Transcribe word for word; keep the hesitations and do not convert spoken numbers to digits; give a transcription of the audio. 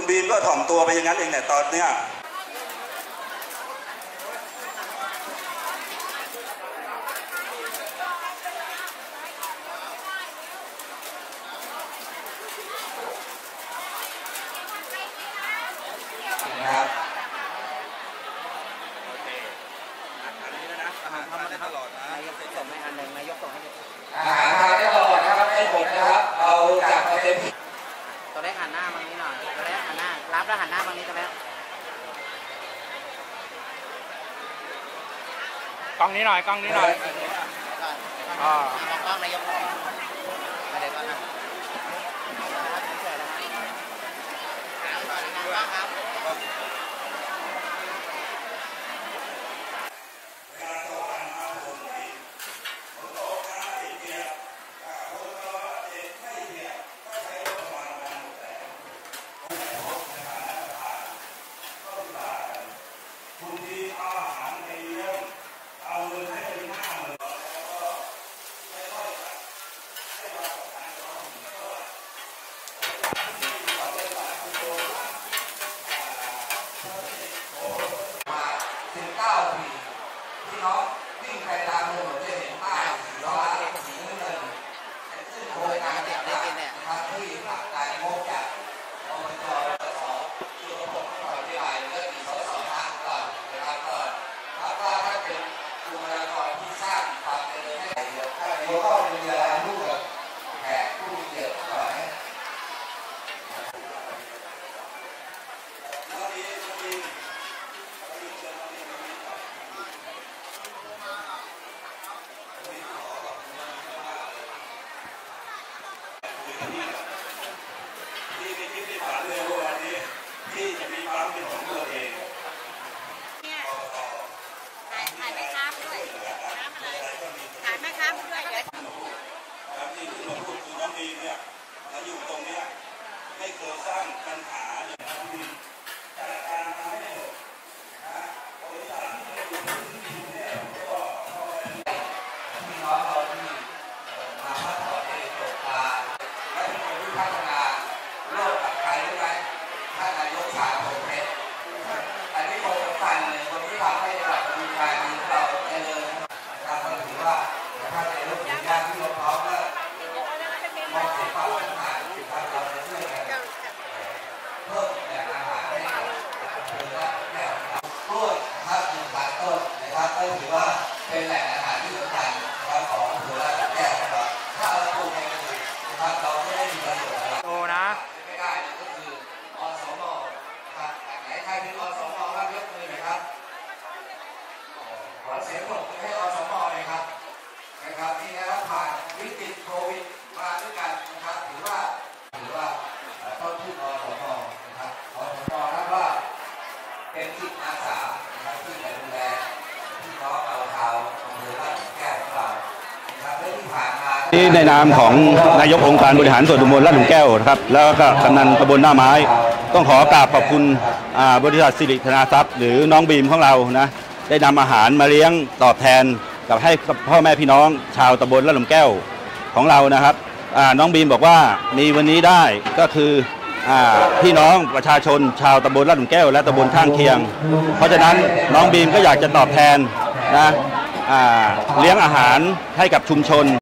คุณบีมก็ถ่อมตัวไปอย่างนั้นเองเนี่ยตอนเนี้ยนะครับอาหารทำได้ตลอดนะนายกส่งให้อันหนึ่งนายกส่งให้อาหารทำได้ตลอดนะครับให้ผมนะครับเอาจากประเด็นตัวแรกหันหน้ามานี้หน่อยตัวแรกหันหน้ารับแล้วหันหน้ามานี้ตัวแรกกล้องนี้หน่อยกล้องนี้หน่อยอ๋อกล้องนายกมาเดี๋ยวก่อนนะครับพี่น้องวิ่งไปตามถนนจะเห็นป้ายสีล้อสีน้ำเงินซึ่งโครงการเด็กได้กินเนี่ยนะครับที่ผลักดันงบจากอบจ.ส.ที่ระบบขออธิบายเรื่องมีสสห้าก่อนนะครับก่อนแล้วก็ถ้าเป็นบุคลากรที่สร้างความเจริญให้เยอะถ้าในข้อมีเวลาลูกกับแขกผู้มีเกียรติก่อนให้ที่จะมีความเป็นของตัวเองเนี่ยขายขายแม่ค้าด้วยน้ำอะไรขายแม่ค้าด้วยเดี๋ยวครับที่ที่เราพูดคือน้องบีมเนี่ยมาอยู่ตรงเนี้ยไม่เคยสร้างปัญหาอย่างน้องบีมจัดการทำให้หมดนะบริษัทที่เราอยู่ที่เนี่ยก็พี่น้องเราที่มาพัฒนาในโครงการและเป็นคนที่พัฒนาโลกกับใครรู้ไหมท่านนายกชาโพเพชรอันนี้คนสำคัญเลยคนที่ทำให้จังหวัดปทุมธานีเราเจริญนะครับก็ถือว่าท่านนายกถึงญาติพี่น้องพร้อมแล้วมองเห็นความสำคัญนะครับเราจะช่วยกันเพิ่มแหล่งอาหารให้กับคนละแก้วกล้วยนะครับหนึ่งพันต้นนะครับก็ถือว่าเป็นแหล่งอาหารที่สำคัญนะครับของคนละแก้วนะครับถ้าเราปลูกในกระถิ่นนะครับเราไม่ได้มีประโยชน์อะไรโตนะไม่ได้ก็คืออสม.นะครับไหนใครเป็นอสม.บ้างยกมือหน่อยครับขอเสียงปรบมือให้อสม.เลยครับนะครับที่ได้ผ่านวิกฤตโควิดมาด้วยกันนะครับถือว่าถือว่าต้นทุนอสม.นะครับอสม.นับว่าเป็นจิตอาสานะครับที่จะดูแลพี่น้องเราชาวอำเภอลาดแก้วของเรานะครับและที่ผ่านมาที่ในนามของนายกองค์การบริหารส่วนตำบลลาดหลุมแก้วนะครับแล้วก็กำนันตำบลหน้าไม้ต้องขอกราบขอบคุณบริษัทสิริธนาทรัพย์หรือน้องบีมของเรานะได้นำอาหารมาเลี้ยงตอบแทนกับให้พ่อแม่พี่น้องชาวตำบลลาดหลุมแก้วของเรานะครับน้องบีมบอกว่ามีวันนี้ได้ก็คือพี่น้องประชาชนชาวตำบลลาดหลุมแก้วและตำบลข้างเคียงเพราะฉะนั้นน้องบีมก็อยากจะตอบแทนนะเลี้ยงอาหารให้กับชุมชน